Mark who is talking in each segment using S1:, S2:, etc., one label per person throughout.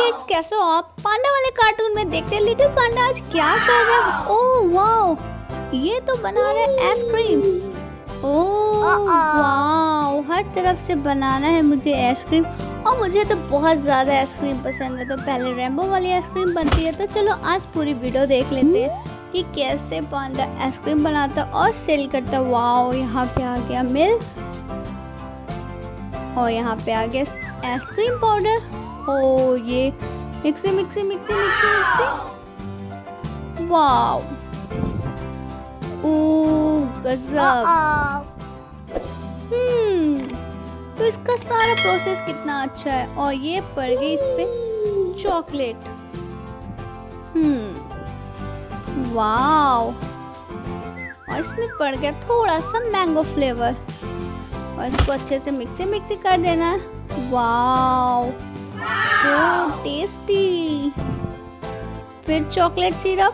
S1: Guys, कैसे हो आप? पांडा वाले कार्टून में देखते हैं लिटिल पांडा आज क्या कर रहा है। ओह वाओ, ये तो बना रहा है आइसक्रीम। ओह वाओ, हर तरफ से बनाना है मुझे आइसक्रीम, और मुझे तो बहुत ज़्यादा आइसक्रीम पसंद है। तो पहले रेनबो वाली आइसक्रीम बनती है, तो चलो आज पूरी वीडियो देख लेते हैं कि कैसे पांडा आइसक्रीम बनाता और सेल करता। वाओ, यहाँ पे आ गया मिल्क और यहाँ पे आ गया आइसक्रीम पाउडर। ओ ये mixie mixie mixie mixie mixie. Wow, ओ गजब। तो इसका सारा प्रोसेस कितना अच्छा है। और ये पड़ गई इस पे चॉकलेट। वाओ, और इसमें पड़ गया थोड़ा सा मैंगो फ्लेवर, और इसको अच्छे से मिक्सी मिक्सी कर देना है। Wow, so tasty. फिर चॉकलेट सिरप,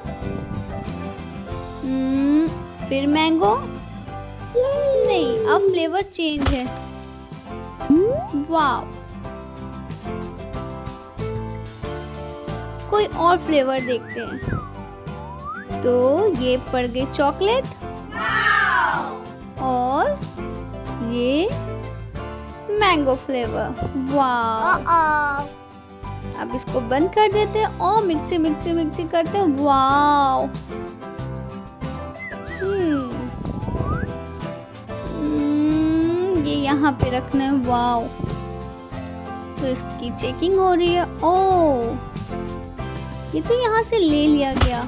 S1: फिर मैंगो। नहीं, अब फ्लेवर चेंज है। वाओ, कोई और फ्लेवर देखते हैं। तो ये पड़ गई चॉकलेट और ये मैंगो फ्लेवर। वाओ, अब इसको बंद कर देते हैं और मिक्सी मिक्सी मिक्सी करते हैं। वाओ, ये यहाँ पे रखना है। वाओ, तो इसकी चेकिंग हो रही है। ओ, ये तो यहाँ से ले लिया गया।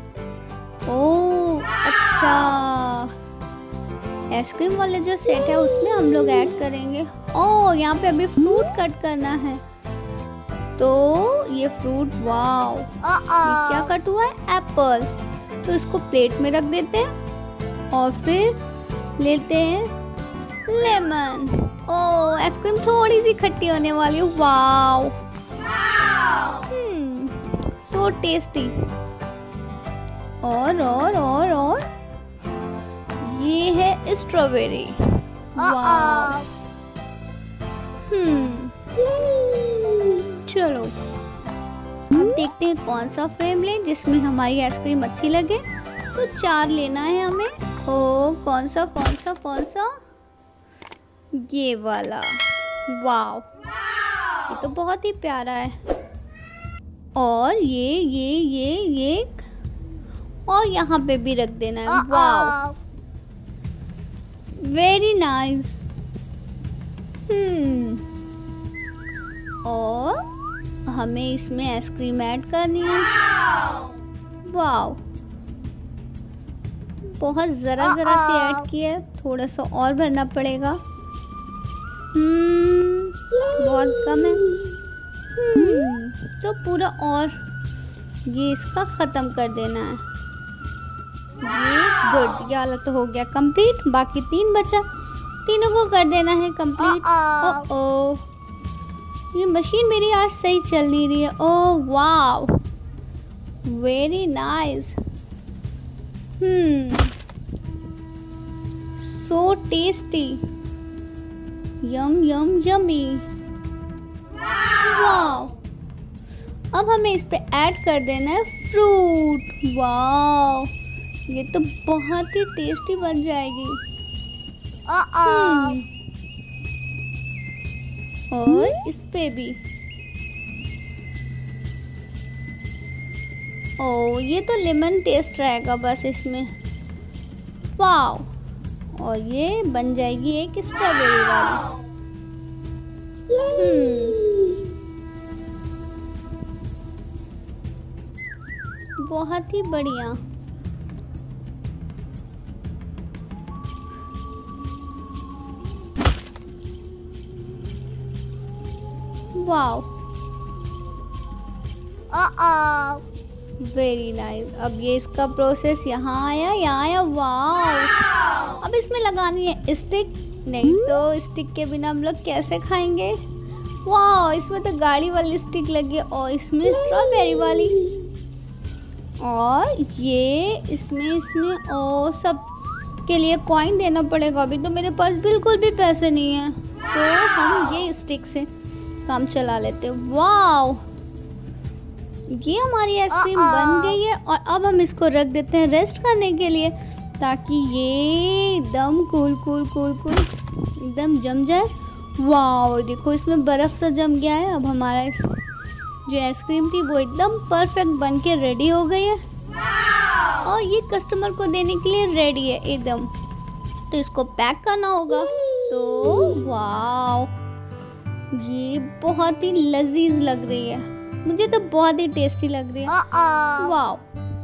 S1: ओ अच्छा, आइसक्रीम वाले जो सेट है उसमें हम लोग ऐड करेंगे। ओ, यहाँ पे अभी फ्रूट कट करना है, तो ये फ्रूट। वाओ, ये क्या कट हुआ है? एप्पल। तो इसको प्लेट में रख देते हैं और फिर लेते हैं लेमन। ओ, आइसक्रीम थोड़ी सी खट्टी होने वाली है। Wow, so tasty. और ये है स्ट्रॉबेरी। वाओ, चलो अब देखते हैं कौन सा फ्रेम लें जिसमें हमारी आइसक्रीम अच्छी लगे। तो 4 लेना है हमें। ओ, कौन सा कौन सा कौन सा? ये वाला। वाओ, ये तो बहुत ही प्यारा है। और ये और यहाँ पे भी रख देना है। Wow, very nice. और हमें इसमें आइसक्रीम ऐड करनी है। वाओ, बहुत जरा सी ऐड की है, थोड़ा सा और भरना पड़ेगा। बहुत कम है। तो पूरा और ये इसका खत्म कर देना है। ये गुड, ये वाला तो हो गया कंप्लीट। बाकी 3 बचा, तीनों को कर देना है कंप्लीट। ओ, ये मशीन मेरी आज सही चल नहीं रही है। Oh wow, very nice. So tasty, yum yum yummy. Wow, अब हमें इस पे ऐड कर देना है फ्रूट। वाओ, ये तो बहुत ही टेस्टी बन जाएगी। और इस पे भी। ओ, ये तो लेमन टेस्ट रहेगा बस इसमें। वाओ, और ये बन जाएगी एक स्ट्रॉबेरी वाली। बहुत ही बढ़िया। Wow, very nice. अब ये इसका प्रोसेस यहाँ आया। वाओ, अब इसमें लगानी है स्टिक। नहीं तो स्टिक के बिना हम लोग कैसे खाएंगे। वाओ, इसमें तो गाड़ी वाली स्टिक लगी है और इसमें स्ट्रॉबेरी वाली। और ये इसमें और सब के लिए कॉइन देना पड़ेगा। अभी तो मेरे पास बिल्कुल भी पैसे नहीं है, तो हम ये स्टिक से काम चला लेते हैं। वाओ, ये हमारी आइसक्रीम बन गई है और अब हम इसको रख देते हैं रेस्ट करने के लिए, ताकि ये एकदम कूल एकदम जम जाए। वाओ, देखो इसमें बर्फ़ सा जम गया है। अब हमारा जो आइसक्रीम थी वो एकदम परफेक्ट बन के रेडी हो गई है और ये कस्टमर को देने के लिए रेडी है एकदम। तो इसको पैक करना होगा। तो वाओ, ये बहुत ही लजीज लग रही है, मुझे तो बहुत ही टेस्टी लग रही है। वाओ,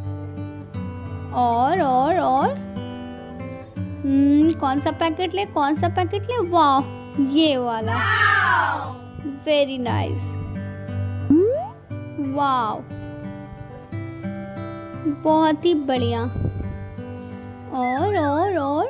S1: और कौन सा पैकेट ले, कौन सा पैकेट ले? वाओ, ये वाला। Very nice. वाओ, बहुत ही बढ़िया। और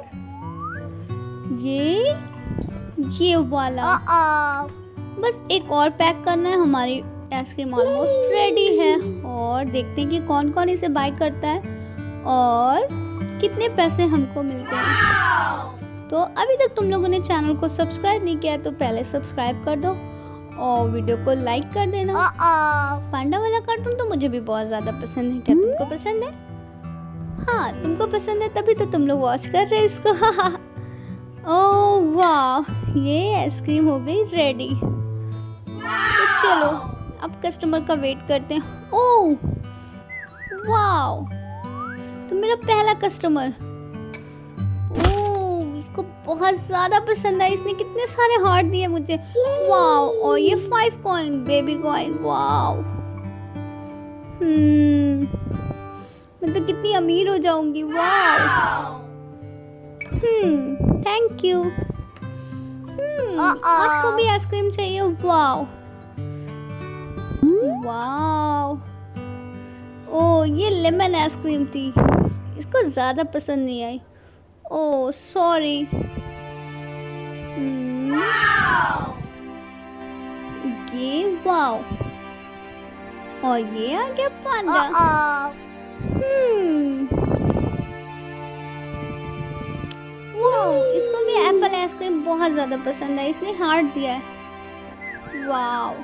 S1: ये वाला। बस एक और पैक करना है। हमारी आइसक्रीम ऑलमोस्ट रेडी है और देखते हैं कि कौन कौन इसे बाय करता है और कितने पैसे हमको मिलते हैं। तो अभी तक तुम लोगों ने चैनल को सब्सक्राइब नहीं किया तो पहले सब्सक्राइब कर दो और वीडियो को लाइक कर देना। पांडा वाला कार्टून तो मुझे भी बहुत ज़्यादा पसंद है। क्या तुमको पसंद है? हाँ, तुमको पसंद है तभी तो तुम लोग वॉच कर रहे हैं इसको। ओह वाह, ये आइसक्रीम हो गई रेडी। तो चलो अब कस्टमर का वेट करते हैं। ओह वाह, तो मेरा पहला कस्टमर। ओह, इसको बहुत ज़्यादा पसंद है। इसने कितने सारे हार्ट दिए मुझे। वाह, और ये 5 कॉइन, बेबी कॉइन। वाह, मैं तो कितनी अमीर हो जाऊंगी। वाह, थैंक यू। आपको भी आइसक्रीम चाहिए? वाह वाह। ओ, ये लेमन आइसक्रीम थी, इसको ज़्यादा पसंद नहीं आई। Oh sorry. ये वाह, और ये आ गया पांडा। इसको भी एप्पल आइसक्रीम बहुत ज़्यादा पसंद है, इसने हार्ट दिया है। वाह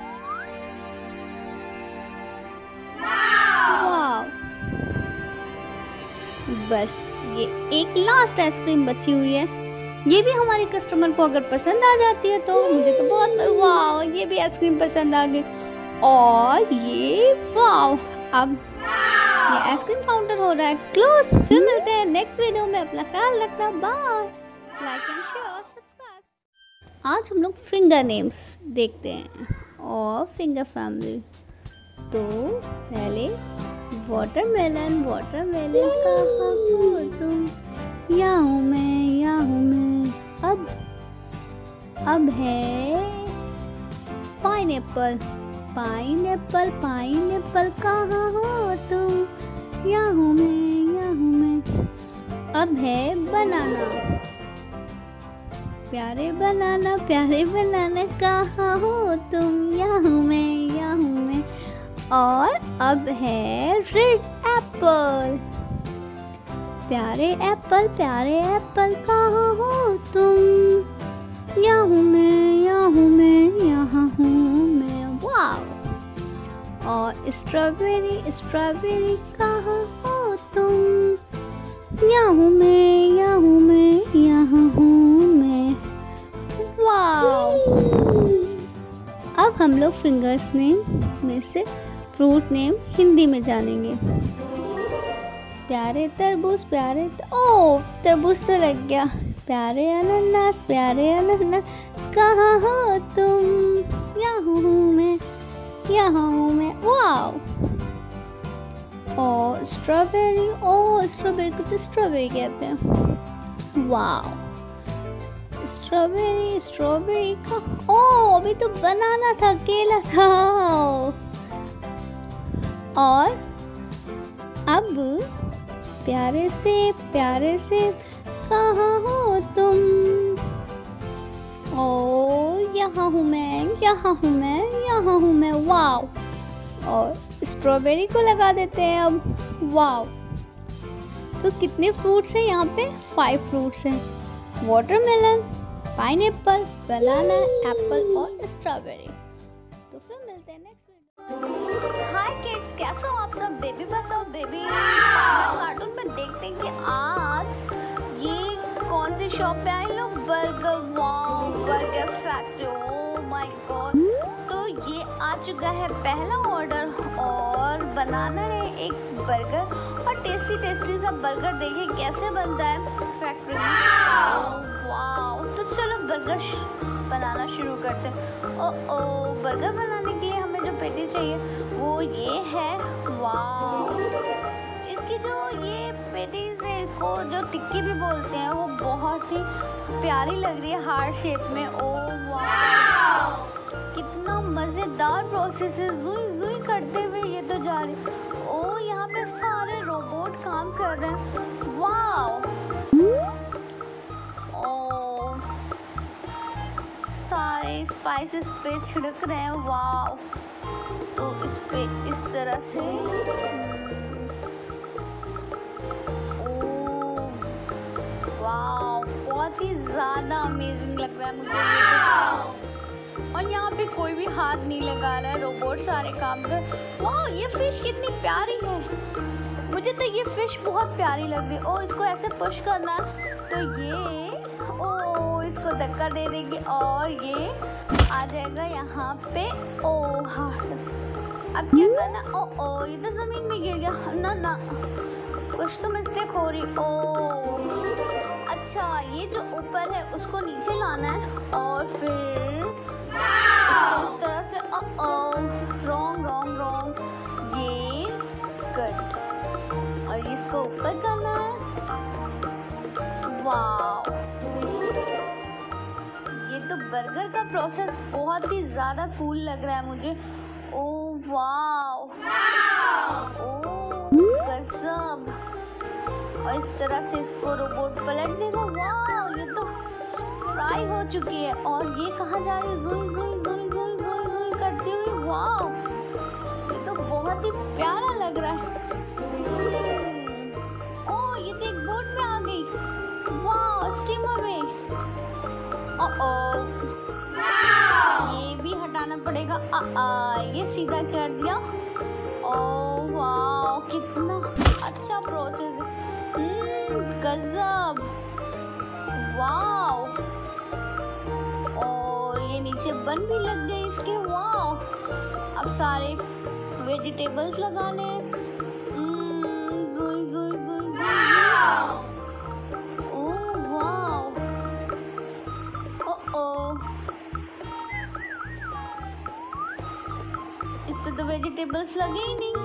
S1: वाह। बस ये एक लास्ट आइसक्रीम बची हुई है, ये भी हमारे कस्टमर को अगर पसंद आ जाती है तो मुझे तो बहुत। वाह, ये भी आइसक्रीम पसंद आ गई। और ये वाह, अब ये आइसक्रीम काउंटर हो रहा है क्लोज। फिर मिलते हैं नेक्स्ट वीडियो में। अपना ख्याल रखना। Bye. Like and share, subscribe. आज हम लोग फिंगर नेम्स देखते हैं और फिंगर फैमिली। तो पहले वाटरमेलन कहाँ हो तुम? यहाँ हूँ मैं। अब है पाइनएप्पल कहाँ हो तुम? यहाँ हूँ मैं। अब है बनाना, प्यारे बनाना कहाँ हो तुम? यहाँ हूँ मैं। और अब है रेड एप्पल, प्यारे एप्पल कहाँ हो तुम? यहाँ हूँ मैं। वाह। और स्ट्रॉबेरी कहाँ हो तुम? यहाँ हूँ मैं। वाह। अब हम लोग फिंगर्स नेम में से फ्रूट नेम हिंदी में जानेंगे। प्यारे तरबूज ओह, तरबूज तो लग गया। प्यारे अनानास कहाँ हो तुम? यहाँ हूँ मैं। वाह। और स्ट्रॉबेरी को तो स्ट्रॉबेरी कहते हैं। वाह। स्ट्रॉबेरी का अभी तो बनाना था, केला था। और अब प्यारे से कहाँ हो तुम? यहाँ हूँ मैं। वाह। और स्ट्रॉबेरी को लगा देते हैं अब। वाह। तो कितने फ्रूट्स हैं यहाँ पे? 5 फ्रूट्स हैं। वाटरमेलन, पाइनएप्पल, बनाना, एप्पल और स्ट्रॉबेरी। तो फिर मिलते हैं नेक्स्ट वीडियो। हाय किड्स, कैसे हो आप सब? बेबी बस और बेबी कार्टून में देखते हैं कि आज ये कौन सी शॉप पे आए लोग। Burger, wow burger factory, oh my god. तो ये आ चुका है पहला ऑर्डर और बनाना है एक बर्गर और टेस्टी टेस्टी सा बर्गर। देखिए कैसे बनता है फैक्ट्री में। वाओ, तो चलो बर्गर बनाना शुरू करते हैं। ओ बर्गर बनाने के लिए हमें जो पेटी चाहिए वो ये है। वाओ, इसकी जो ये पेटीज है, इसको जो टिक्की भी बोलते हैं, वो बहुत ही प्यारी लग रही है हार्ट शेप में। ओ वाओ, कितना मज़ेदार प्रोसेस है। जुई जुई करते हुए ये तो जा रही। ओ यहाँ पे सारे रोबोट काम कर रहे हैं। वाओ, ओ सारे स्पाइसेस पे छिड़क रहे हैं। वाओ, तो इस पे इस तरह से बहुत ही ज़्यादा अमेजिंग लग रहा है मुझे। और यहाँ पे कोई भी हाथ नहीं लगा रहा है, रोबोट सारे काम कर। वाह, ये फिश कितनी प्यारी है। मुझे तो ये फिश बहुत प्यारी लग रही है। ओ इसको ऐसे पुश करना तो ये ओ इसको धक्का दे देगी और ये आ जाएगा यहाँ पे। ओ हाँ, अब क्या करना? ओ ये तो ज़मीन में गिर गया। ना ना, कुछ तो मिस्टेक हो रही। ओ अच्छा, ये जो ऊपर है उसको नीचे लाना है और फिर इस तरह से रॉन्ग रॉन्ग रॉन्ग, ये कट और इसको ऊपर करना है। वाओ, ये तो बर्गर का प्रोसेस बहुत ही ज़्यादा कूल लग रहा है मुझे। ओ वाओ, ओ गजब। और इस तरह से इसको रोबोट पलट देगा। वाह, ये तो फ्राई हो चुकी है और ये कहाँ जा रही है? जुई जुई जुई जुई जुई जुई करती हुई। वाह, ये तो बहुत ही प्यारा लग रहा है। ओ ये तो एक बोट में आ गई। वाह, स्टीमर में। ये भी हटाना पड़ेगा। ये सीधा कर दिया। ओ वाह, कितना अच्छा प्रोसेस है। गजब। वाओ, और ये नीचे बन भी लग गए इसके। वाओ, अब सारे वेजिटेबल्स लगाने हैं। जुई जुई जुई जुई। ओह वाओ, ओ इस पे तो वेजिटेबल्स लगे ही नहीं।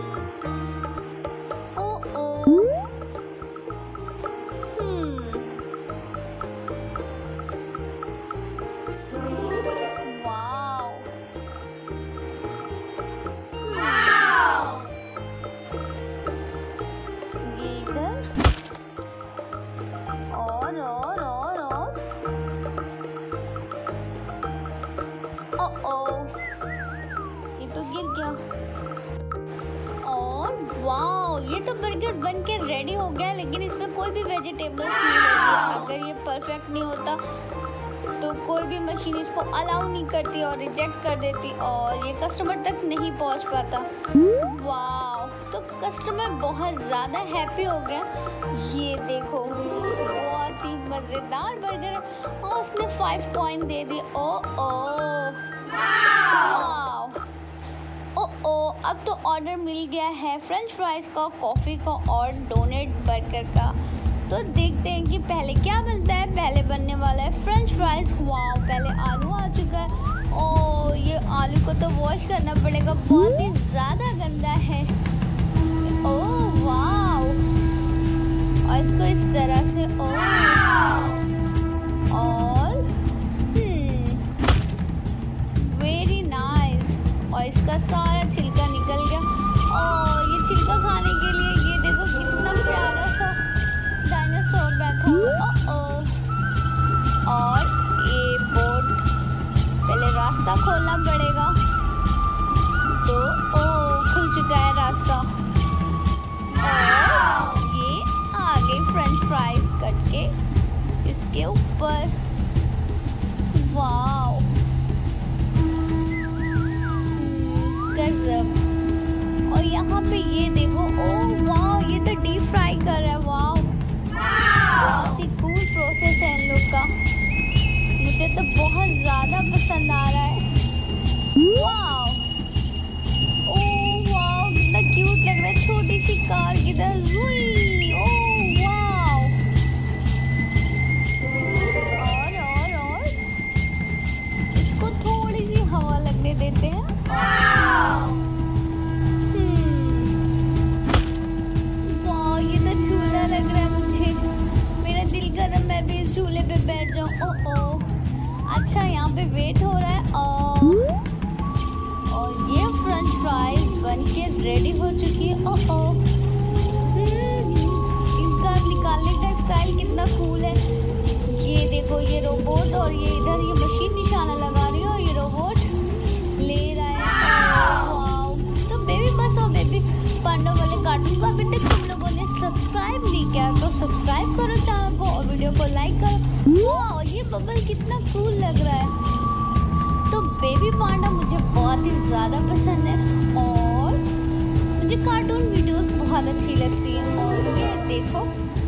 S1: ये तो गिर गया। और वाओ, ये तो बर्गर बन के रेडी हो गया, लेकिन इसमें कोई भी वेजिटेबल्स नहीं लगी। अगर ये परफेक्ट नहीं होता तो कोई भी मशीन इसको अलाउ नहीं करती और रिजेक्ट कर देती और ये कस्टमर तक नहीं पहुंच पाता। वाओ, तो कस्टमर बहुत ज़्यादा हैप्पी हो गया। ये देखो, बहुत ही मज़ेदार बर्गर है और उसने 5 पॉइंट दे दिए। ओ अब तो ऑर्डर मिल गया है फ्रेंच फ्राइज़ का, कॉफ़ी का और डोनेट बर्गर का। तो देखते हैं कि पहले क्या मिलता है। पहले बनने वाला है फ्रेंच फ्राइज़। वाओ, पहले आलू आ चुका है। ओ ये आलू को तो वॉश करना पड़ेगा, बहुत ही ज़्यादा गंदा है। ओ वाओ, और इसको इस तरह से और वेरी नाइस। और इसका सारा छिलका निकल गया और ये छिलका खाने के लिए ये देखो कितना प्यारा सा डायनासोर बैठा हुआ। और ये बोट, पहले रास्ता खोलना पड़ेगा। तो खुल चुका है रास्ता और ये आ गई फ्रेंच फ्राइज कट के इसके ऊपर। वाओ, पे ये देखो, ओह वाह, ये तो डीप फ्राई कर रहा है। वाह, बहुत ही कूल प्रोसेस है इन लोग का। मुझे तो बहुत ज़्यादा पसंद आ रहा है। वाह, ओह वाह, कितना क्यूट लग रहा है। छोटी सी कार की तरह जुई। ओह वाह, और इसको थोड़ी सी हवा लगने देते हैं। वाह, ये तो झूला लग रहा है मुझे। मेरा दिल कर रहा है मैं भी इस झूले पे बैठ जाऊँ। ओह, अच्छा यहाँ पे वेट हो रहा है। और ये फ्रेंच फ्राइज बन के रेडी हो चुकी है। ओह, इनका निकालने का स्टाइल कितना कूल है। ये देखो, ये रोबोट और ये इधर ये मशीन निशाना लगा रही है और ये रोबोट ले रहा है। वाओ, तो बेबी बस और बेबी पांडा वाले कार्टून को अभी तक तुम लोगों ने सब्सक्राइब नहीं किया तो सब्सक्राइब करो चैनल को और वीडियो को लाइक करो। वाओ, ये बबल कितना कूल लग रहा है। तो बेबी पांडा मुझे बहुत ही ज़्यादा पसंद है और मुझे कार्टून वीडियोस बहुत अच्छी लगती हैं। और ये देखो,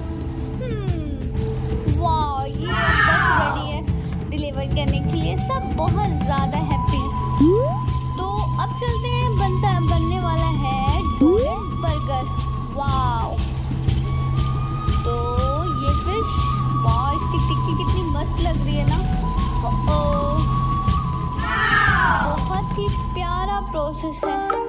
S1: वाह, ये बस रेडी है डिलीवर करने के लिए। सब बहुत ज़्यादा हैप्पी। तो अब चलते हैं, बनने वाला है डोनट्स बर्गर। वाह, तो ये फिश, वाह, इसकी टिक्की कितनी मस्त लग रही है ना। बहुत ही प्यारा प्रोसेस है।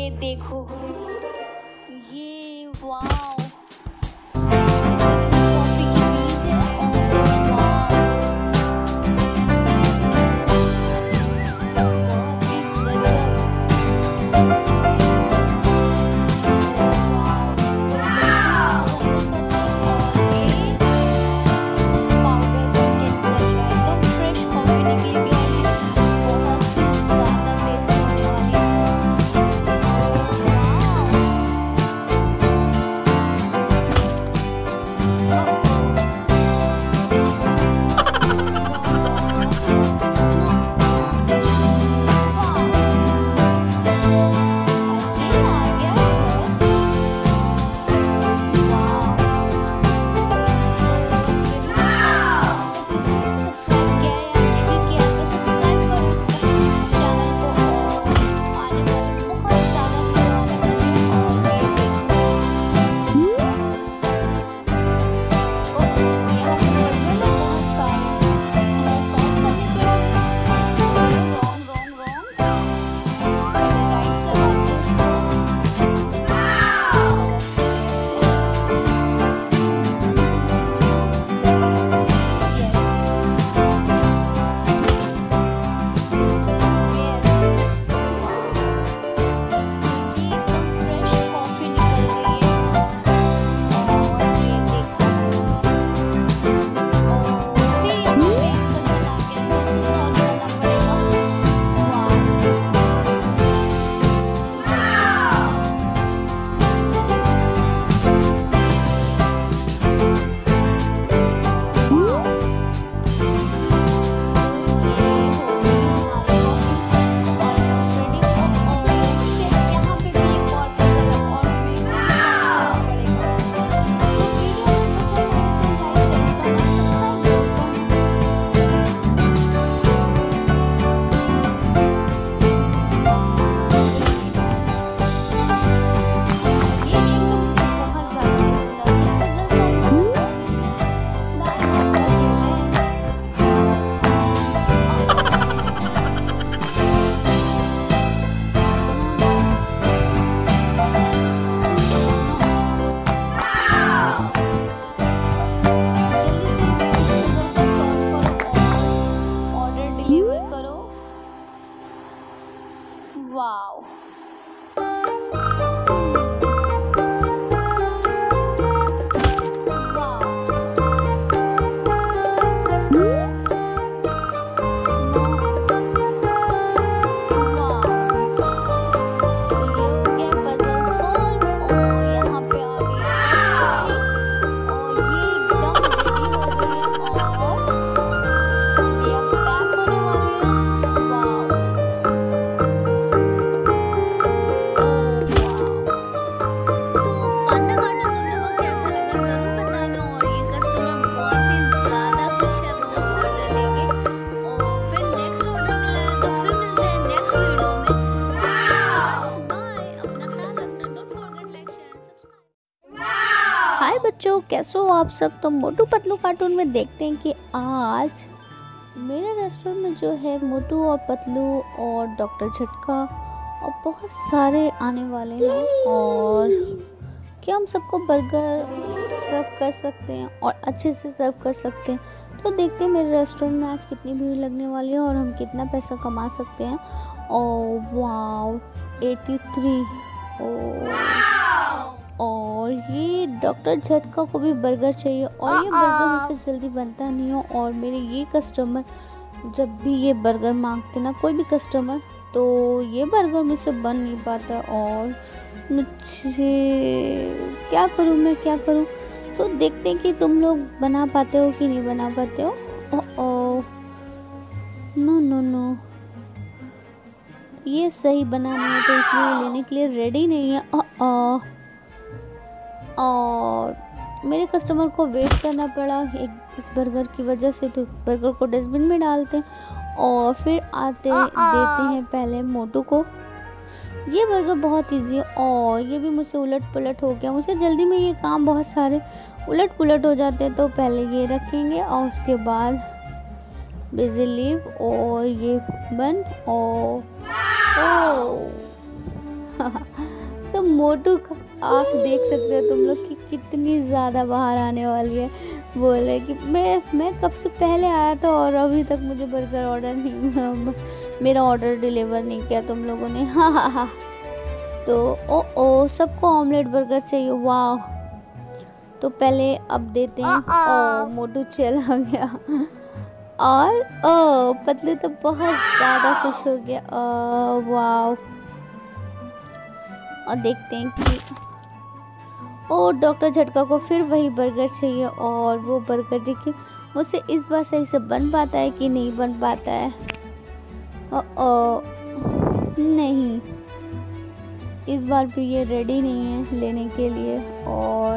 S1: ये देखो, ये वाओ, कॉफी की बीज है और वाओ, वाओ, हाय बच्चों, कैसे हो आप सब। तो मोटू पतलू कार्टून में देखते हैं कि आज मेरे रेस्टोरेंट में जो है मोटू और पतलू और डॉक्टर झटका और बहुत सारे आने वाले हैं और क्या हम सबको बर्गर सर्व कर सकते हैं और अच्छे से सर्व कर सकते हैं। तो देखते हैं मेरे रेस्टोरेंट में आज कितनी भीड़ लगने वाली है और हम कितना पैसा कमा सकते हैं। और वाओ 83 और ये डॉक्टर झटका को भी बर्गर चाहिए और ये बर्गर मुझसे जल्दी बनता नहीं हो और मेरे ये कस्टमर जब भी ये बर्गर मांगते ना कोई भी कस्टमर तो ये बर्गर मुझसे बन नहीं पाता और मुझे क्या करूँ मैं क्या करूँ। तो देखते हैं कि तुम लोग बना पाते हो कि नहीं बना पाते हो। ओ नो नो नो, ये सही बना नहीं है तो इसलिए लेने के लिए रेडी नहीं है। और मेरे कस्टमर को वेट करना पड़ा इस बर्गर की वजह से, तो बर्गर को डस्टबिन में डालते हैं और फिर आते देते हैं पहले मोटू को। ये बर्गर बहुत इजी है और ये भी मुझसे उलट पुलट हो गया, मुझसे जल्दी में ये काम बहुत सारे उलट पुलट हो जाते हैं। तो पहले ये रखेंगे और उसके बाद बिजी लीव और ये बन और तो मोटू का आँख देख सकते हो तुम लोग कि कितनी ज़्यादा बाहर आने वाली है। बोल रहे कि मैं कब से पहले आया था और अभी तक मुझे बर्गर ऑर्डर नहीं, मेरा ऑर्डर डिलीवर नहीं किया तुम लोगों ने। हाँ हाँ हाँ। तो ओ सबको ऑमलेट बर्गर चाहिए। वाह। तो पहले अब देते हैं। ओ मोटू चला गया और पतलू तो बहुत ज़्यादा खुश हो गया। वाह। और देखते हैं कि डॉक्टर झटका को फिर वही बर्गर चाहिए और वो बर्गर देखिए मुझसे इस बार सही से बन पाता है कि नहीं बन पाता है। नहीं, इस बार भी ये रेडी नहीं है लेने के लिए और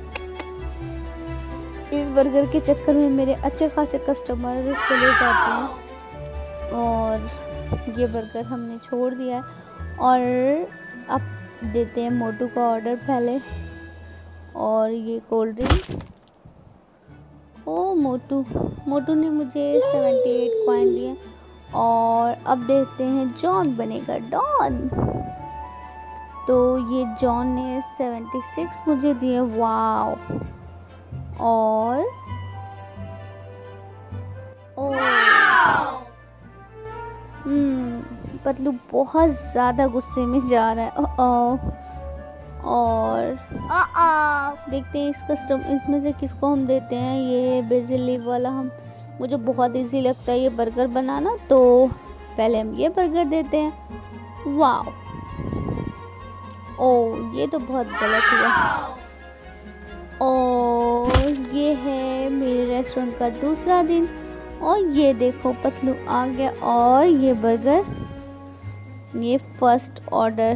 S1: इस बर्गर के चक्कर में मेरे अच्छे खासे कस्टमर चले जाते हैं और ये बर्गर हमने छोड़ दिया है। और अब देते हैं मोटू का ऑर्डर पहले और ये कोल्ड ड्रिंक। मोटू ने मुझे 78 कॉइन दिए और अब देखते हैं जॉन बनेगा डॉन। तो ये जॉन ने 76 मुझे दिए। वाव। और पतलू बहुत ज़्यादा गुस्से में जा रहा है। और देखते हैं इसमें से किसको हम देते हैं। ये बेसिल लीफ वाला मुझे बहुत इजी लगता है ये बर्गर बनाना, तो पहले हम ये बर्गर देते हैं। वाह। ये तो बहुत गलत हुआ। और ये है मेरे रेस्टोरेंट का दूसरा दिन और ये देखो पतलू आ गया और ये बर्गर, ये फर्स्ट ऑर्डर।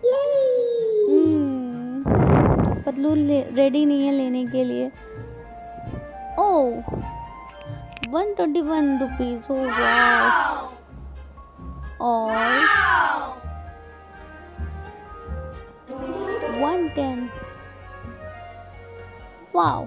S1: पतलू रेडी नहीं है लेने के लिए। 121 रुपीज। वाह। और 110। वाओ।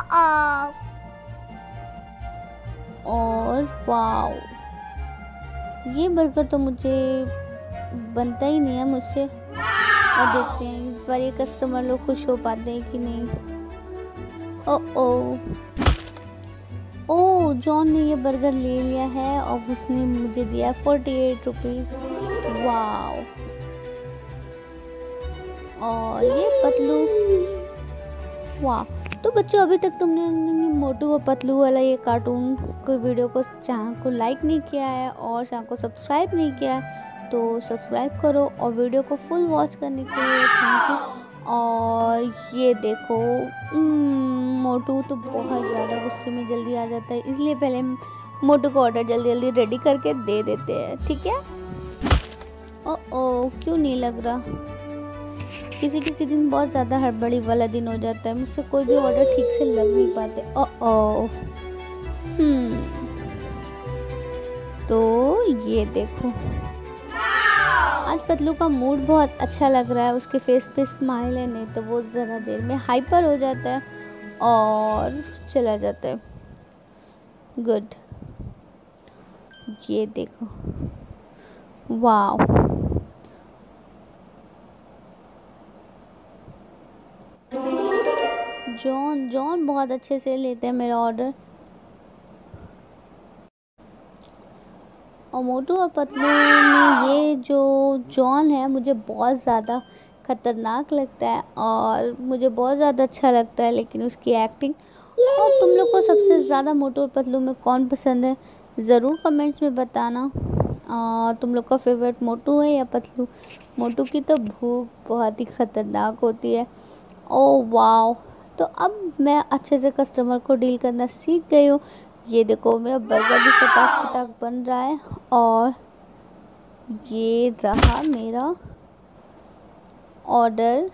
S1: और वाओ, ये बर्गर तो मुझे बनता ही नहीं है मुझसे। और देखते हैं इस बार ये कस्टमर लोग खुश हो पाते हैं कि नहीं। जॉन ने ये बर्गर ले लिया है और उसने मुझे दिया 48 रुपीज। वाओ। और ये पतलू। वाह। तो बच्चों अभी तक तुमने मोटू और पतलू वाला ये कार्टून को वीडियो को चैनल को लाइक नहीं किया है और चैनल को सब्सक्राइब नहीं किया है तो सब्सक्राइब करो और वीडियो को फुल वॉच करने के लिए थैंक यू। और ये देखो मोटू तो बहुत ज़्यादा गुस्से में जल्दी आ जाता है, इसलिए पहले मोटू को ऑर्डर जल्दी जल्दी रेडी करके दे देते हैं। ठीक है। क्यों नहीं लग रहा। किसी दिन बहुत ज़्यादा हड़बड़ी वाला दिन हो जाता है, मुझसे कोई भी ऑर्डर ठीक से लग नहीं पाते। तो ये देखो आज पतलू का मूड बहुत अच्छा लग रहा है, उसके फेस पे स्माइल है, नहीं तो वो ज़रा देर में हाइपर हो जाता है और चला जाता है। गुड। ये देखो। वाह। जॉन बहुत अच्छे से लेते हैं मेरा ऑर्डर। और मोटू और पतलू में ये जो जॉन है मुझे बहुत ज़्यादा ख़तरनाक लगता है और मुझे बहुत ज़्यादा अच्छा लगता है, लेकिन उसकी एक्टिंग। और तुम लोग को सबसे ज़्यादा मोटू और पतलू में कौन पसंद है ज़रूर कमेंट्स में बताना। तुम लोग का फेवरेट मोटू है या पतलू। मोटू की तो भूख बहुत ही ख़तरनाक होती है। वाह। तो अब मैं अच्छे से कस्टमर को डील करना सीख गई हूँ। ये देखो मेरा बर्गर भी फटाक बन रहा है और ये रहा मेरा ऑर्डर।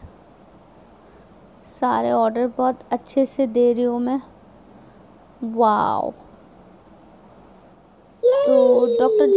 S1: सारे ऑर्डर बहुत अच्छे से दे रही हूँ मैं। वाह। तो डॉक्टर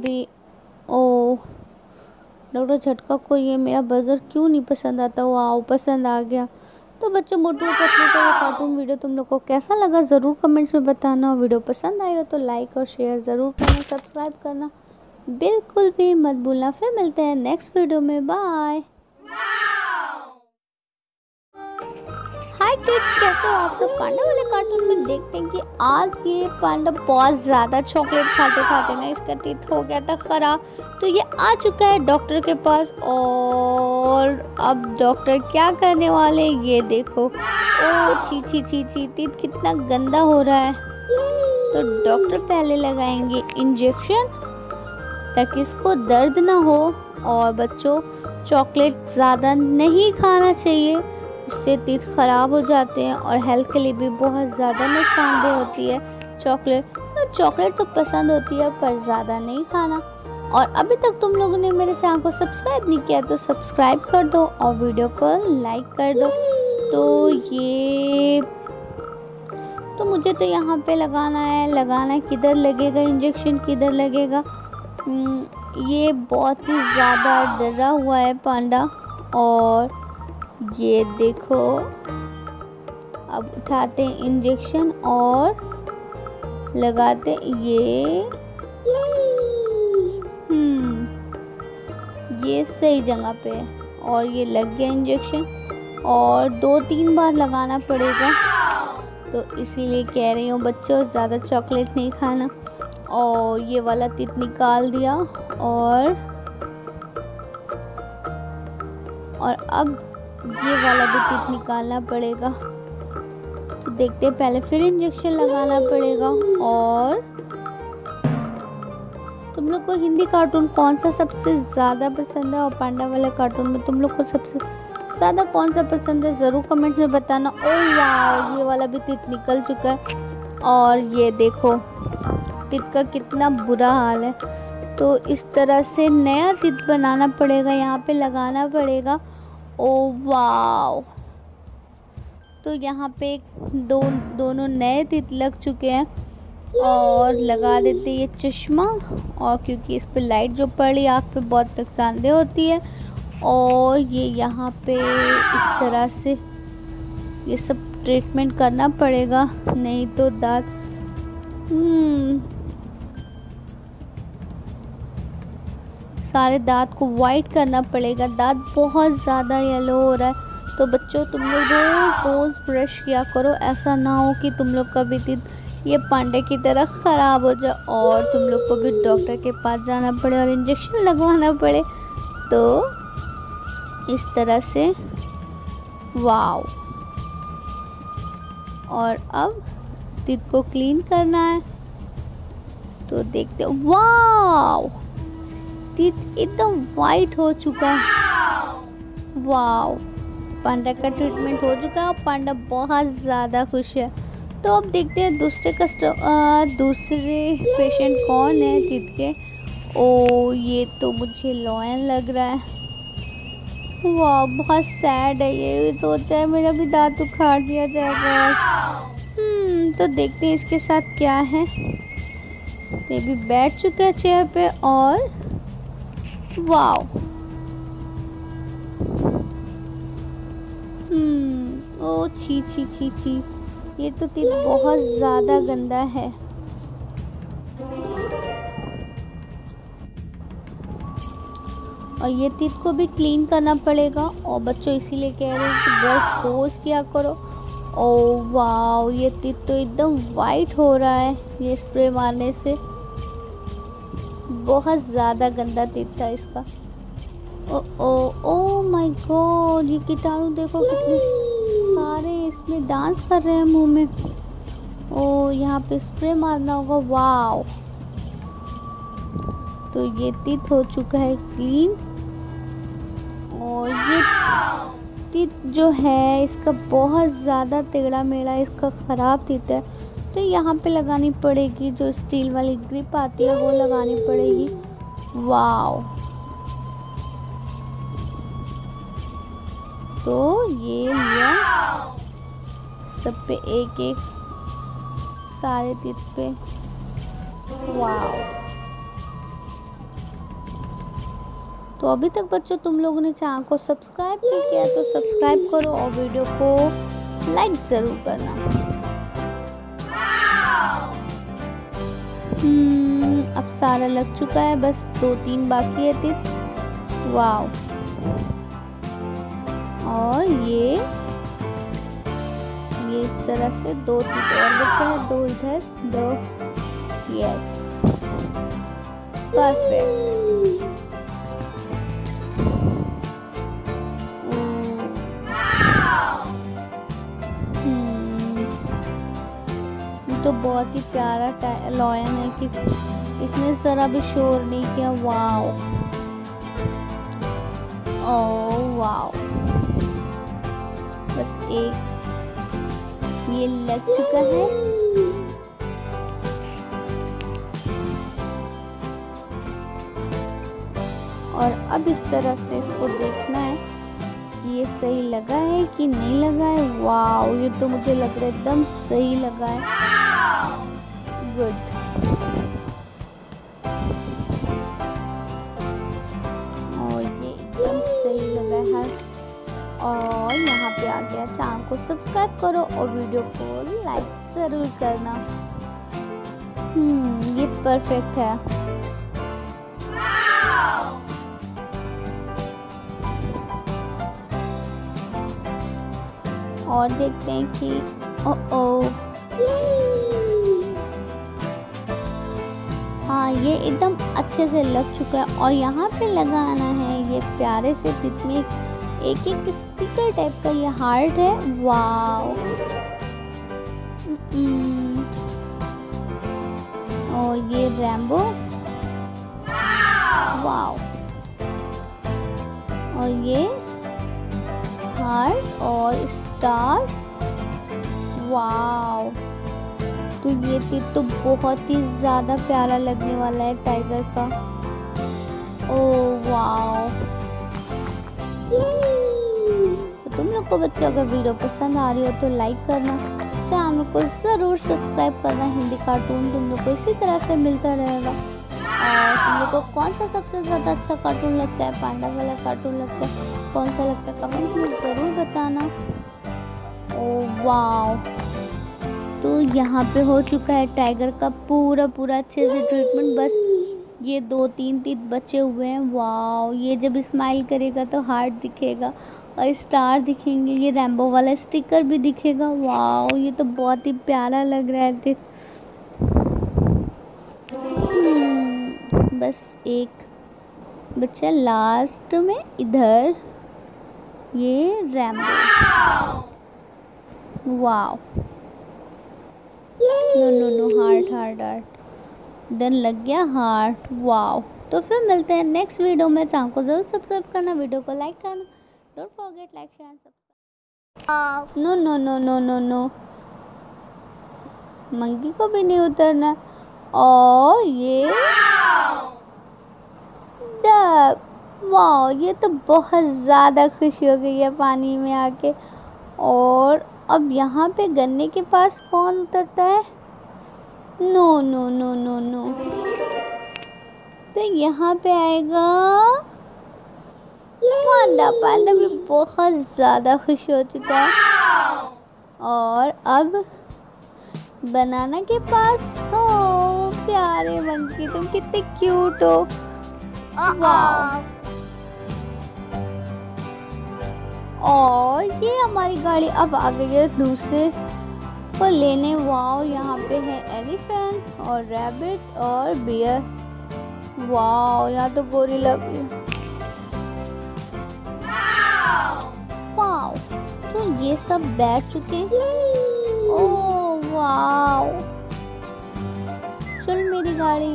S1: झटका को ये मेरा बर्गर क्यों नहीं पसंद आता। वाह, पसंद आ गया। तो बच्चों मोटू पतलू का कार्टून वीडियो तुम लोग को कैसा लगा ज़रूर कमेंट्स में बताना। वीडियो पसंद आई हो तो लाइक और शेयर ज़रूर करना, सब्सक्राइब करना बिल्कुल भी मत भूलना। फिर मिलते हैं नेक्स्ट वीडियो में। बाय। हाय किड, कैसे हो आप सब। पांडा वाले कार्टून में देखते हैं कि आज ये पांडा बहुत ज़्यादा चॉकलेट खाते खाते ना इसका टीथ हो गया था खराब। तो ये आ चुका है डॉक्टर के पास, और अब डॉक्टर क्या करने वाले हैं ये देखो। ओ छी छी छी छी, टीथ कितना गंदा हो रहा है। तो डॉक्टर पहले लगाएंगे इंजेक्शन ताकि इसको दर्द ना हो। और बच्चों, चॉकलेट ज़्यादा नहीं खाना चाहिए, उससे टीथ ख़राब हो जाते हैं और हेल्थ के लिए भी बहुत ज़्यादा नुकसानदेह होती है चॉकलेट। चॉकलेट तो पसंद होती है पर ज़्यादा नहीं खाना। और अभी तक तुम लोगों ने मेरे चैनल को सब्सक्राइब नहीं किया तो सब्सक्राइब कर दो और वीडियो को लाइक कर दो। तो मुझे तो यहाँ पे लगाना है। किधर लगेगा इंजेक्शन, किधर लगेगा। ये बहुत ही ज़्यादा डरा हुआ है पांडा। और ये देखो, अब उठाते हैं इंजेक्शन और लगाते ये सही जगह पे है और ये लग गया इंजेक्शन। और 2-3 बार लगाना पड़ेगा, तो इसीलिए कह रही हूँ बच्चों ज़्यादा चॉकलेट नहीं खाना। और ये वाला टीथ निकाल दिया और अब ये वाला भी टीथ निकालना पड़ेगा। तो देखते हैं, पहले फिर इंजेक्शन लगाना पड़ेगा। और तुम लोग को हिंदी कार्टून कौन सा सबसे ज़्यादा पसंद है और पांडा वाले कार्टून में तुम लोग को सबसे ज़्यादा कौन सा पसंद है, ज़रूर कमेंट में बताना। ओह वाह, ये वाला भी टीथ निकल चुका है। और ये देखो टीथ का कितना बुरा हाल है। तो इस तरह से नया टीथ बनाना पड़ेगा, यहाँ पे लगाना पड़ेगा। ओ वाव, तो यहाँ पे दोनों नए टीथ लग चुके हैं। और लगा देते ये चश्मा, और क्योंकि इस पे लाइट जो पड़ी आँख पे बहुत नुकसानदेह होती है। और ये यहाँ पे इस तरह से ये सब ट्रीटमेंट करना पड़ेगा, नहीं तो दांत सारे दांत को वाइट करना पड़ेगा। दांत बहुत ज़्यादा येलो हो रहा है। तो बच्चों, तुम लोग रोज़ ब्रश किया करो, ऐसा ना हो कि तुम लोग का भी टीथ ये पांडे की तरह ख़राब हो जाए और तुम लोग को भी डॉक्टर के पास जाना पड़े और इंजेक्शन लगवाना पड़े। तो इस तरह से वाव। और अब टीथ को क्लीन करना है, तो देखते हैं। वाव, टीथ एकदम वाइट हो चुका है। वाव, पांडा का ट्रीटमेंट हो चुका है और पांडा बहुत ज़्यादा खुश है। तो अब देखते हैं दूसरे पेशेंट कौन है टीथ के। ओ ये तो मुझे लॉयन लग रहा है। वाह, बहुत सैड है ये, सोचा है मेरा भी दांत उखाड़ दिया जाएगा। तो देखते हैं इसके साथ क्या है। ये भी बैठ चुका है चेयर पे। और वाव, ओ छी छी छी छी, ये तो टीथ बहुत ज़्यादा गंदा है। और ये टीथ को भी क्लीन करना पड़ेगा। और बच्चों, इसीलिए कह रहे हैं कि ब्रश रोज़ किया करो। ओ वाव, ये टीथ तो एकदम वाइट हो रहा है ये स्प्रे मारने से। बहुत ज़्यादा गंदा टीथ था इसका। ओ माय गॉड, ये कीटाणु देखो कितने सारे इसमें डांस कर रहे हैं मुंह में। ओ यहाँ पे स्प्रे मारना होगा। वाव, तो ये टीथ हो चुका है क्लीन। और ये टीथ जो है इसका बहुत ज़्यादा टेढ़ा मेढ़ा, इसका ख़राब टीथ है। तो यहाँ पे लगानी पड़ेगी, जो स्टील वाली ग्रिप आती है वो लगानी पड़ेगी। वाव, तो ये लिया सब पे एक एक, सारे टीथ पे। वाव, तो अभी तक बच्चों तुम लोगों ने चैनल को सब्सक्राइब नहीं किया तो सब्सक्राइब करो और वीडियो को लाइक ज़रूर करना। अब सारा लग चुका है, बस 2-3 बाकी है टीथ। वाव, और ये इस तरह से 2 टीथ और बचे हैं, 2 इधर 2। Yes, perfect. तो बहुत ही प्यारा लॉयन है कि इसने जरा भी शोर नहीं किया। वाओ, ओह वाओ, बस एक ये लग चुका है। और अब इस तरह से इसको देखना है कि ये सही लगा है कि नहीं लगा है। वाओ, ये तो मुझे लग रहा है एकदम सही लगा है। गुड। और ये एकदम सही लगा है। और यहाँ पे आ गया, चैनल को सब्सक्राइब करो और वीडियो को लाइक जरूर करना। ये परफेक्ट है। और देखते हैं कि हाँ, ये एकदम अच्छे से लग चुका है। और यहाँ पे लगाना है ये प्यारे से टिप में एक स्टिकर टाइप का ये हार्ट है। वाओ, और ये रैम्बो। वाओ, और ये हार्ट और स्टार। वाओ, तो ये टिप तो बहुत ही ज़्यादा प्यारा लगने वाला है टाइगर का। Oh wow. तो तुम लोग को बच्चों अगर वीडियो पसंद आ रही हो तो लाइक करना, चैनल को ज़रूर सब्सक्राइब करना। हिंदी कार्टून तुम लोग को इसी तरह से मिलता रहेगा। और तुम लोग को कौन सा सबसे ज़्यादा अच्छा कार्टून लगता है, पांडा वाला कार्टून लगता है, कौन सा लगता है, कमेंट में ज़रूर बताना। ओह वाओ, तो यहाँ पे हो चुका है टाइगर का पूरा अच्छे से ट्रीटमेंट। बस ये 2-3 टीथ बचे हुए हैं। वाओ, ये जब स्माइल करेगा तो हार्ट दिखेगा और स्टार दिखेंगे, ये रैम्बो वाला स्टिकर भी दिखेगा। वाओ, ये तो बहुत ही प्यारा लग रहा है। बस एक बच्चा लास्ट में इधर, ये Rambo. Wow, no heart then लग गया हार्ट। वाओ, तो फिर मिलते हैं नेक्स्ट वीडियो में। चैनल को जरूर सब्सक्राइब करना, वीडियो को लाइक करना। Don't forget like share and subscribe. No, monkey को भी नहीं उतरना। और ये डक। वाओ, ये तो बहुत ज़्यादा खुशी हो गई है पानी में आके। और अब यहाँ पे गन्ने के पास कौन उतरता है? नो। तो यहाँ पे आएगा पांडा भी बहुत ज़्यादा खुश हो चुका है। और अब बनाना के पास हो। प्यारे मंकी, तुम कितने क्यूट हो। वाओ, और ये हमारी गाड़ी अब आ गई है दूसरे को लेने। वाओ, यहाँ पे है एलिफेंट और रैबिट और बियर। वाओ, यहाँ तो गोरिल्ला भी। वाओ, तो ये सब बैठ चुके हैं। ओह वाओ, चल मेरी गाड़ी।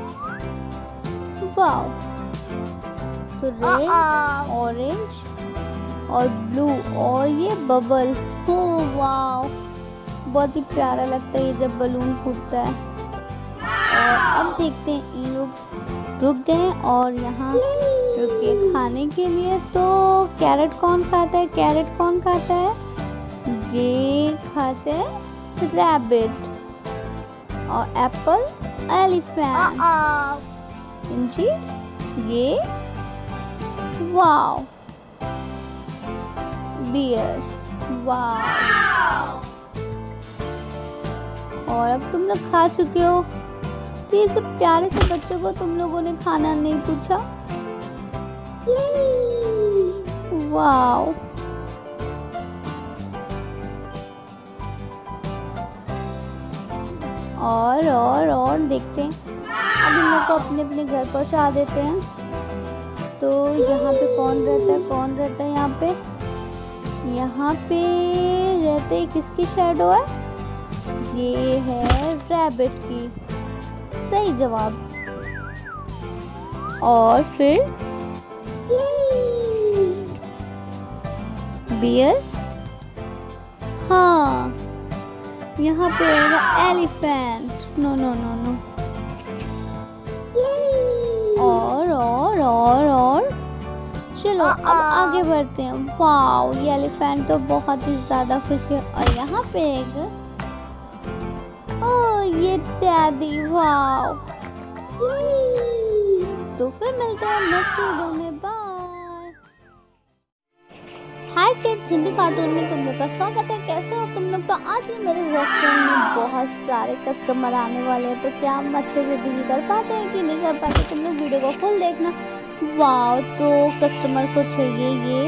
S1: वाओ, तो रेड, ऑरेंज और ब्लू और ये बबल। हो वाओ, बहुत ही प्यारा लगता है ये जब बलून फूटता है। और अब देखते हैं, ये लोग रुक गए और यहाँ रुके खाने के लिए। तो कैरेट कौन खाता है? कैरेट कौन खाता है? ये खाते हैं रैबिट। और एप्पल एलिफेंट। जी ये वाओ बियर। वाओ, और अब तुम लोग खा चुके हो। तो ये सब प्यारे से बच्चों को तुम लोगों ने खाना नहीं पूछा। वाओ, और देखते हैं। अब इन लोग को अपने अपने घर पहुंचा देते हैं। तो यहाँ पे कौन रहता है यहाँ पे? यहाँ पे रहते किसकी शैडो है? ये है रैबिट की। सही जवाब। और फिर बियर। हाँ, यहाँ पे रहेगा elephant. No no no no. और चलो अब आगे बढ़ते हैं। वाओ, ये एलिफेंट तो बहुत ही ज्यादा खुश है। और यहाँ पे एक ये डैडी। वाओ। तो फिर मिलते हैं नेक्स्ट वीडियो में। Bye. Hi kids, Hindi cartoon में तुम लोग का स्वागत है। कैसे हो तुम लोग? तो आज ही मेरे रेस्टोरेंट में बहुत सारे कस्टमर आने वाले हैं। तो क्या हम अच्छे से डील कर पाते हैं कि नहीं कर पाते? तुम लोग वीडियो को फुल देखना। वाओ, तो कस्टमर को चाहिए ये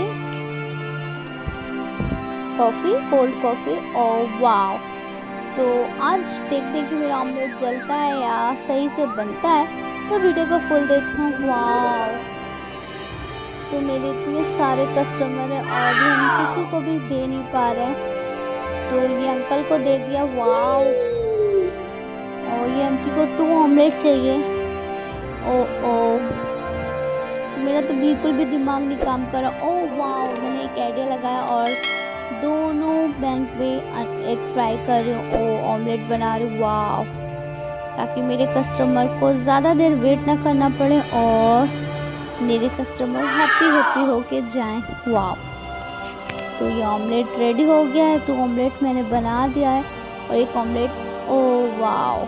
S1: कॉफ़ी, कोल्ड कॉफ़ी। और वाओ, तो आज देखते हैं कि मेरा ऑमलेट जलता है या सही से बनता है। तो वीडियो को फुल देखना। वाओ, तो मेरे इतने सारे कस्टमर हैं और भी हम किसी को भी दे नहीं पा रहे हैं। तो ये अंकल को दे दिया। वाओ, और ये आंटी को 2 ऑमलेट चाहिए। ओ मेरा तो बिल्कुल भी दिमाग नहीं काम कर रहा। ओह वाओ, मैंने एक आइडिया लगाया और दोनों बैंक पे एग फ्राई कर रही हूँ। ओ ऑमलेट बना रही हूँ। वाओ, ताकि मेरे कस्टमर को ज़्यादा देर वेट ना करना पड़े और मेरे कस्टमर हैप्पी होके जाएं। वाओ, तो ये ऑमलेट रेडी हो गया है। 2 ऑमलेट मैंने बना दिया है और एक ऑमलेट। Oh wow.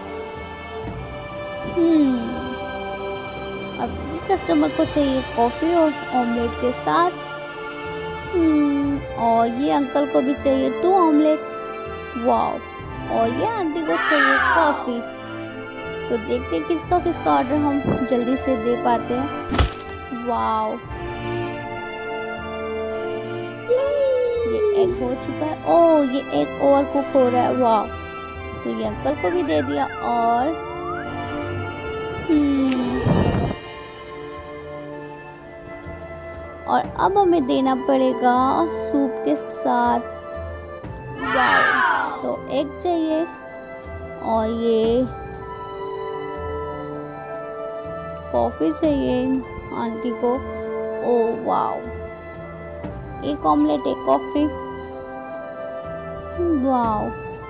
S1: अब कस्टमर को चाहिए कॉफ़ी और ऑमलेट के साथ। और ये अंकल को भी चाहिए 2 ऑमलेट। वाओ, और ये आंटी को चाहिए कॉफ़ी। तो देखते हैं किसका ऑर्डर हम जल्दी से दे पाते हैं। वाओ, ये एग हो चुका है। ओ, ये एग ओवर कुक हो रहा है। वाओ, तो ये अंकल को भी दे दिया। और अब हमें देना पड़ेगा सूप के साथ। वाओ, तो एग चाहिए और ये कॉफ़ी चाहिए आंटी को। ओ वाओ, एक ऑमलेट, एक कॉफ़ी। वाओ,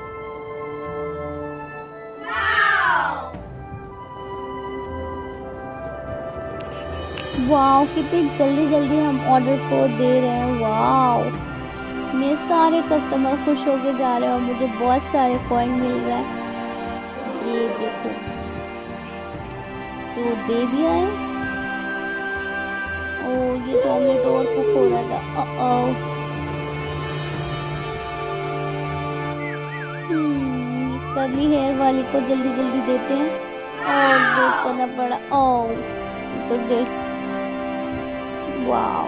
S1: वाओ, कितनी जल्दी हम ऑर्डर को दे रहे हैं। वाओ, मेरे सारे कस्टमर खुश होके जा रहे हैं और मुझे बहुत सारे कॉइन मिल रहा है। ये देखो, तो दे दिया है। ओ, ये तो ऑमलेट और कुक हो रहा था। कर्ली हेयर वाली को जल्दी देते हैं और वेट करना पड़ा। ओ, ये तो गई। वाओ,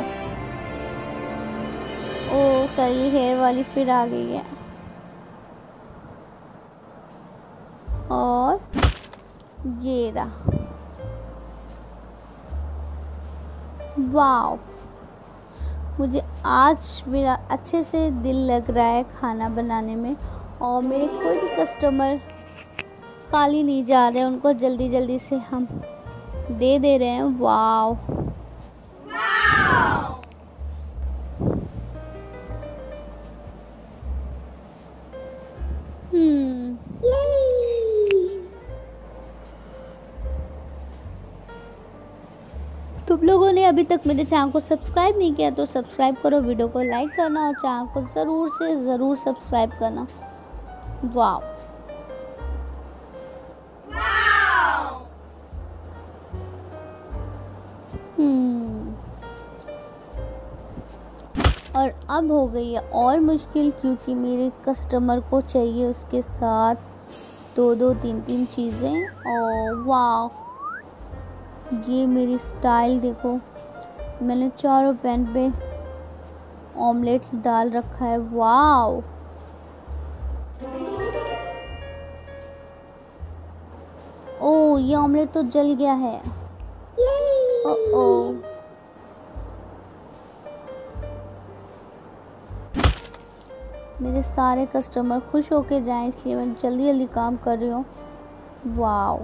S1: ओ कर्ली हेयर वाली फिर आ गई है। और ये रहा। वाओ, मुझे आज मेरा अच्छे से दिल लग रहा है खाना बनाने में। और मेरे कोई भी कस्टमर खाली नहीं जा रहे, उनको जल्दी से हम दे रहे हैं। वाओ, तुम लोगों ने अभी तक मेरे चैनल को सब्सक्राइब नहीं किया तो सब्सक्राइब करो, वीडियो को लाइक करना और चैनल को ज़रूर सब्सक्राइब करना। वाओ, और अब हो गई है और मुश्किल, क्योंकि मेरे कस्टमर को चाहिए उसके साथ 2 3 चीज़ें। और वाह, ये मेरी स्टाइल देखो, मैंने चारों पैन पे ऑमलेट डाल रखा है। वाओ, ओह, ये ऑमलेट तो जल गया है। ओह, मेरे सारे कस्टमर खुश होके जाएं इसलिए मैं जल्दी जल्दी काम कर रही हूँ। वाओ,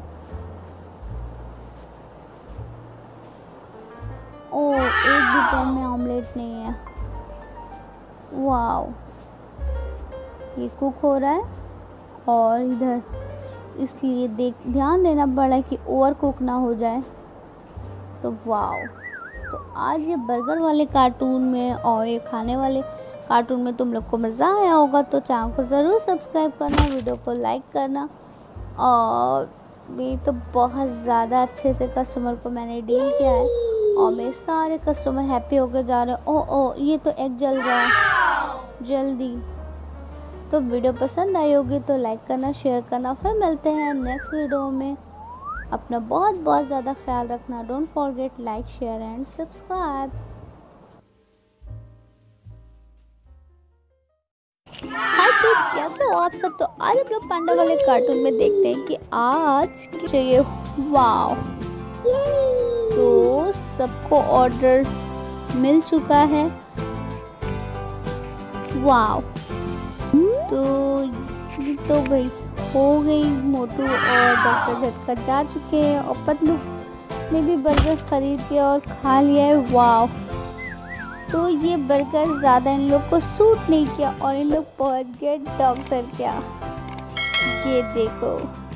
S1: ओह, एक भी पैन में ऑमलेट नहीं है। वाओ, ये कुक हो रहा है और इधर इसलिए ध्यान देना पड़ा कि ओवर कुक ना हो जाए। तो वाओ, तो आज ये बर्गर वाले कार्टून में और ये खाने वाले कार्टून में तुम लोग को मज़ा आया होगा, तो चैनल को ज़रूर सब्सक्राइब करना, वीडियो को लाइक करना। और भी तो बहुत ज़्यादा अच्छे से कस्टमर को मैंने डील किया है और मेरे सारे कस्टमर हैप्पी होकर जा रहे हैं। ओह, ये तो एग जल रहा है जल्दी। तो वीडियो पसंद आई होगी तो लाइक करना, शेयर करना। फिर मिलते हैं नेक्स्ट वीडियो में। अपना बहुत बहुत ज़्यादा ख्याल रखना। Don't forget like, share and subscribe. Hi kids, कैसे हो आप सब? तो आज हम लोग पांडा वाले कार्टून में देखते हैं कि आज चाहिए। वाओ, तो सबको ऑर्डर मिल चुका है। वाओ, तो भाई हो गई। मोटू और डॉक्टर झटका जा चुके हैं और पतलू ने भी बर्गर खरीद के और खा लिया है। वाओ, तो ये बर्गर ज़्यादा इन लोग को सूट नहीं किया और इन लोग पहुंच गए डॉक्टर क्या। ये देखो,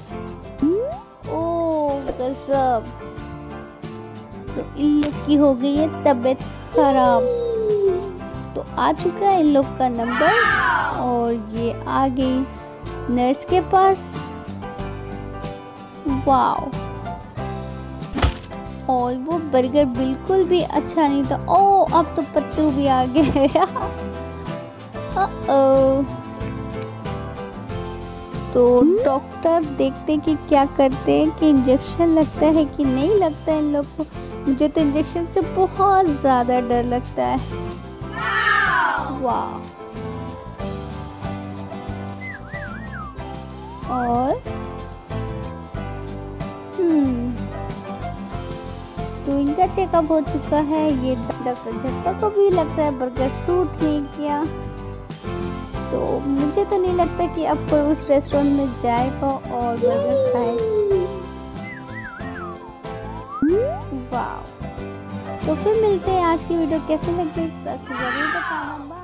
S1: ओह गजब। तो इन लोग की हो गई है तबीयत खराब। तो आ चुका है इन लोग का नंबर और ये आ गई नर्स के पास। वाओ, और वो बर्गर बिल्कुल भी अच्छा नहीं था। ओह, अब तो पत्तू भी आ गया। तो डॉक्टर देखते कि क्या करते हैं कि इंजेक्शन लगता है कि नहीं लगता है इन लोग को। मुझे तो इंजेक्शन से बहुत ज़्यादा डर लगता है। वाह, और तो इनका चेकअप हो चुका है। ये डॉक्टर झटका को भी लगता है बर्गर सूट नहीं किया। तो मुझे तो नहीं लगता कि अब कोई उस रेस्टोरेंट में जाएगा और बर्गर खाएगा। वाह, तो फिर मिलते हैं। आज की वीडियो कैसी लगी जरूर बताना।